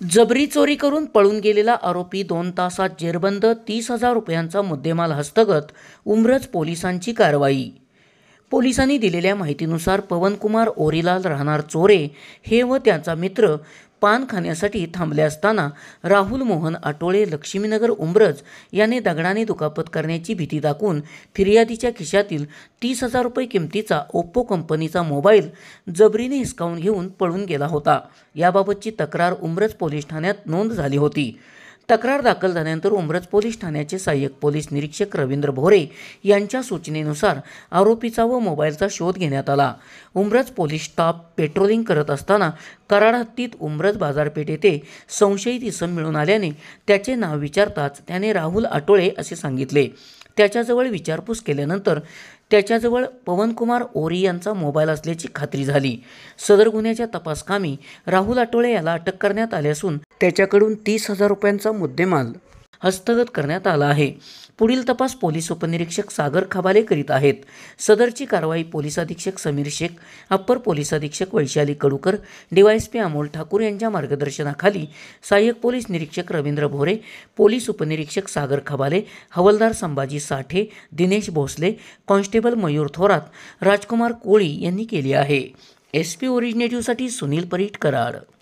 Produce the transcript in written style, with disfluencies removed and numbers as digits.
जबरी चोरी करून पळून गेलेला आरोपी 2 तासात जेरबंद, 30,000 रुपयांचा मुद्देमाल हस्तगत, उंब्रज पोलिसांची कारवाई। पोलिसांनी दिलेल्या माहितीनुसार पवनकुमार ओरीलाल राहणार चोरे हे व त्याचा मित्र पान खाण्यासाठी थांबले असताना राहुल मोहन आटोळे लक्ष्मीनगर उंब्रज याने दगडाने दुखापत करण्याची भीती दाखवून फिर्यादीच्या खिशातील 30,000 रुपये किमतीचा ओप्पो कंपनीचा मोबाईल जबरीने हिसकावून घेऊन पळून गेला होता। याबाबतची तक्रार उंब्रज पोलीस ठाण्यात नोंद झाली होती। तक्रार दाखल झाल्यानंतर उंब्रज पोलीस ठाण्याचे सहाय्यक पोलीस निरीक्षक रवींद्र भोरे यांच्या सूचनेनुसार आरोपीचा व मोबाईलचा शोध घेण्यात आला। उंब्रज पोलीस स्टाफ पेट्रोलिंग करत असताना कराड हद्दीत उंब्रज बाजारपेठ येथे संशयित इसम मिळून आल्याने त्याचे नाव विचारताच त्याने राहुल आटोळे असे सांगितले। त्याच्याजवळ विचारपूस केल्यानंतर त्याच्याजवळ पवनकुमार ओरी यांचा मोबाईल असल्याची खात्री झाली। सदर गुन्ह्याच्या तपासकामी राहुल आटोळे याला अटक करण्यात आली असून त्याच्याकडून 30,000 रुपयांचा मुद्देमाल हस्तगत करण्यात आला आहे। पुढील तपास पोलीस उपनिरीक्षक सागर खबाले करीत आहेत। सदरची कारवाई पोलीस अधीक्षक समीर शेख, अप्पर पोलीस अधीक्षक वैशाली कडूकर, डीवायएसपी अमोल ठाकूर यांच्या मार्गदर्शनाखाली सहाय्यक पोलीस निरीक्षक रवींद्र भोरे, पोलीस उपनिरीक्षक सागर खबाले, हवालदार संभाजी साठे, दिनेश भोसले, कॉन्स्टेबल मयूर थोरात, राजकुमार कोळी यांनी केली आहे। SP ओरिजिनेटिव्हसाठी सुनील परीट, कराड।